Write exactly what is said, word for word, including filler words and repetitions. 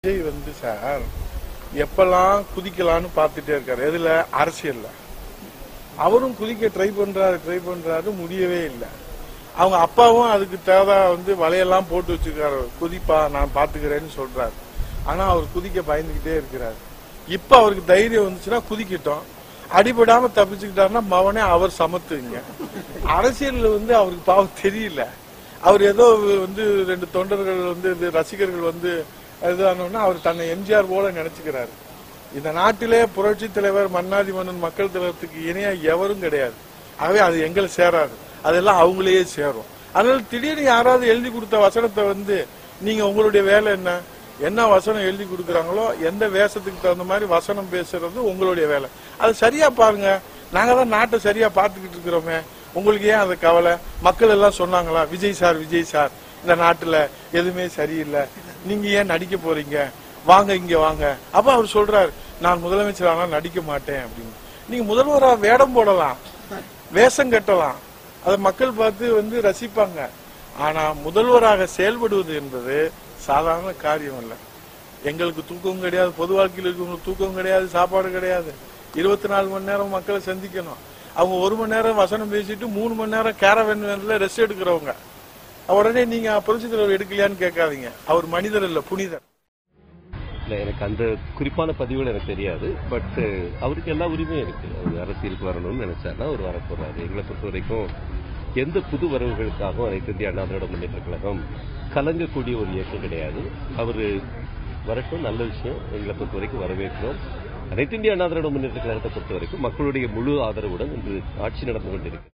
விஜய் வந்து சார் எப்பெல்லாம் குதிக்கலான்னு பார்த்துட்டே இருக்காரு. எதுல? அரசியல்ல. அவரும் குதிக்க ட்ரை பண்றாரு ட்ரை பண்றாரு முடியவே இல்லை. அவங்க அப்பாவும் அதுக்கு தேவை வந்து வலையெல்லாம் போட்டு வச்சிருக்காரு. குதிப்பா நான் பாத்துக்கிறேன்னு சொல்றாரு. ஆனா அவர் குதிக்க பயந்துகிட்டே இருக்கிறாரு. இப்ப அவருக்கு தைரியம் வந்துச்சுன்னா குதிக்கிட்டோம். அடிபடாம தப்பிச்சுக்கிட்டாருன்னா மவனே அவர் சமத்துங்க. அரசியல் வந்து அவருக்கு பாவம் தெரியல. அவர் ஏதோ வந்து ரெண்டு தொண்டர்கள் வந்து ரசிகர்கள் வந்து அதுதானோன்னா அவர் தன்னை எம்ஜிஆர் போல நினைச்சுக்கிறாரு. இந்த நாட்டிலே புரட்சி தலைவர் மன்னாதி மன்னன் மக்கள் தலைவருக்கு இணையா எவரும் கிடையாது. ஆகவே அது எங்களை சேராது, அதெல்லாம் அவங்களையே சேரும். அதனால திடீர்னு யாராவது எழுதி கொடுத்த வசனத்தை வந்து நீங்க உங்களுடைய வேலை என்ன என்ன வசனம் எழுதி கொடுக்குறாங்களோ எந்த வேஷத்துக்கு தகுந்த மாதிரி வசனம் பேசுறது உங்களுடைய வேலை. அது சரியா பாருங்க. நாங்க தான் நாட்டை சரியா பாத்துக்கிட்டு இருக்கிறோமே. உங்களுக்கு ஏன் அந்த கவலை? மக்கள் எல்லாம் சொன்னாங்களா விஜய் சார் விஜய் சார் இந்த நாட்டுல எதுவுமே சரியில்லை, நீங்க ஏன் நடிக்க போறீங்க, வாங்க இங்க வாங்க. அப்ப அவர் சொல்றாரு நான் முதலமைச்சர் ஆனா நடிக்க மாட்டேன் அப்படின்னு. நீங்க முதல்வரா வேடம் போடலாம், வேஷம் கட்டலாம், அதை மக்கள் பார்த்து வந்து ரசிப்பாங்க. ஆனா முதல்வராக செயல்படுவது என்பது சாதாரண காரியம் இல்ல. எங்களுக்கு தூக்கம் கிடையாது, பொது வாழ்க்கையில் இருக்கவங்களுக்கு தூக்கம் கிடையாது, சாப்பாடு கிடையாது. இருபத்தி நாலு மணி நேரம் மக்களை சந்திக்கணும். அவங்க ஒரு மணி நேரம் வசனம் பேசிட்டு மூணு மணி நேரம் கேரவன்ல ரெஸ்ட் எடுக்கிறவங்க. உடனே நீங்க புரட்சி தலைவர் எடுக்கலையான்னு கேட்காதீங்க. அவர் மனிதர் இல்ல, புனிதர். இல்ல, எனக்கு அந்த குறிப்பான பதிவுகள் எனக்கு தெரியாது. பட் அவருக்கு எல்லா உரிமையும் இருக்கு. அவர் அரசியலுக்கு வரணும்னு நினைச்சாருன்னா அவர் வரப்போறாரு. எங்களை பொறுத்த வரைக்கும் எந்த புது வரவுகளுக்காகவும் அனைத்து இந்திய அண்ணா திராவிட முன்னேற்ற கழகம் கலங்கக்கூடிய ஒரு இயக்கம் கிடையாது. அவரு வரட்டும், நல்ல விஷயம். எங்களை பொறுத்த வரைக்கும் வரவேற்கிறோம். அனைத்து இந்திய அண்ணா திராவிட முன்னேற்ற கழகத்தை பொறுத்த வரைக்கும் மக்களுடைய முழு ஆதரவுடன் இன்று ஆட்சி நடந்து கொண்டிருக்கு.